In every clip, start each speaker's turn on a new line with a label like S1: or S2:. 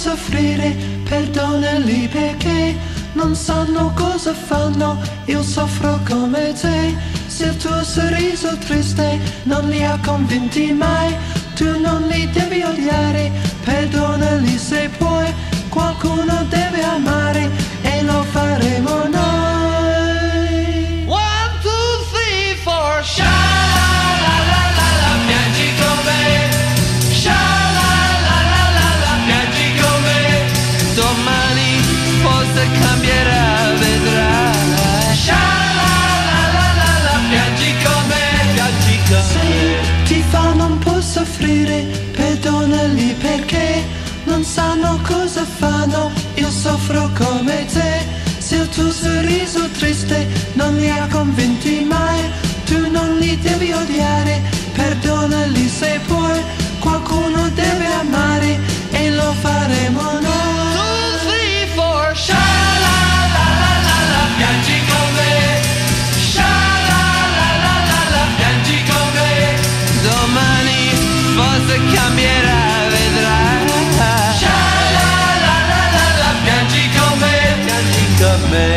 S1: soffrire, perdonali perché non sanno cosa fanno, io soffro come te. Se il tuo sorriso triste non li ha convinti mai, tu non li devi odiare, perdonali se puoi, qualcuno deve amare e lo faremo noi.
S2: 1, 2, 3, 4, sha la la la la, piangi con me, sha la la la la la, piangi con me, domani forse cambierà, vedrai, sha la la la la la, piangi con me, piangi con me.
S1: Se ti fanno un po' soffrire, perdonali perché non sanno cosa fanno, io soffro come te. Se il tuo sorriso triste non li ha convinti mai, tu non li devi odiare, perdonali se puoi, qualcuno deve amare e lo faremo noi.
S2: 2, 3, 4, sha la la la la la, piangi con me, sha la la la la la, piangi con me, domani forse cambierà, vedrai, sha la la la la la, piangi con me, piangi con me.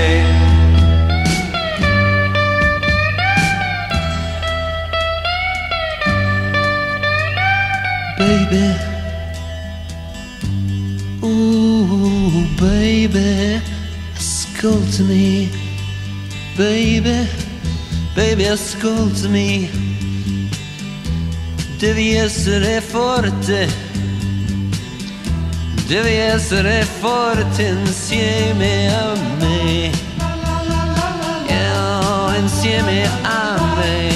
S1: Baby, ooh baby, ascoltami, baby, baby ascoltami, devi essere forte, devi essere forte insieme a me, insieme a me.